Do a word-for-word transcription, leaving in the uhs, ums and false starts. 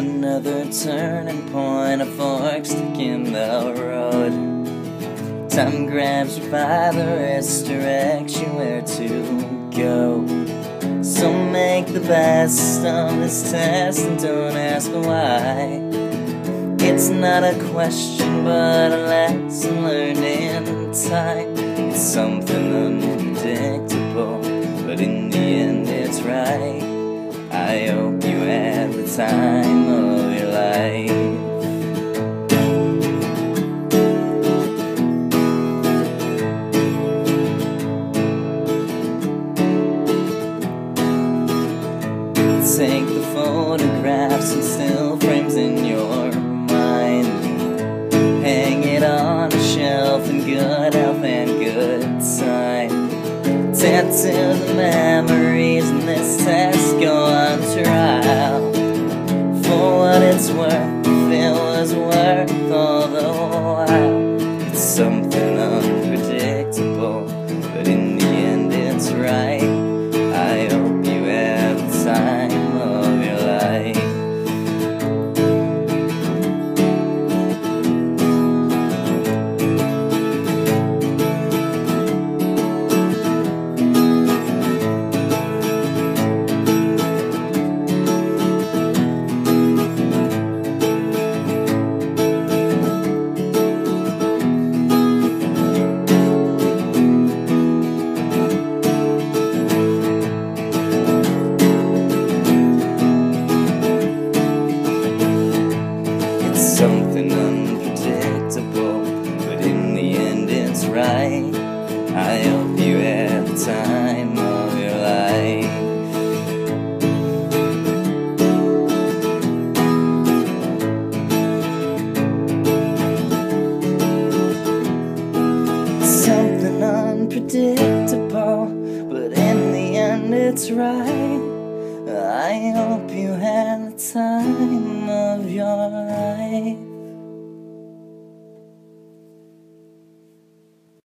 Another turning point, a fork stuck in the road. Time grabs you by the wrist, directs you where to go. So make the best of this test and don't ask why. It's not a question but a lesson learned in time. It's something unpredictable, but in the end it's right. I hope you had the time of your life. Take the photographs and still frames in your mind. Hang it on a shelf in good health and good time. Tattoo the memories in this test, go on trial. For what it's worth, if it was worth all the while. It's something unpredictable, but in the end it's right. I hope you have the time of your life. Something unpredictable, but in the end it's right. I hope you had the time of your life. Something unpredictable, but in the end it's right. I hope you had the time of your life.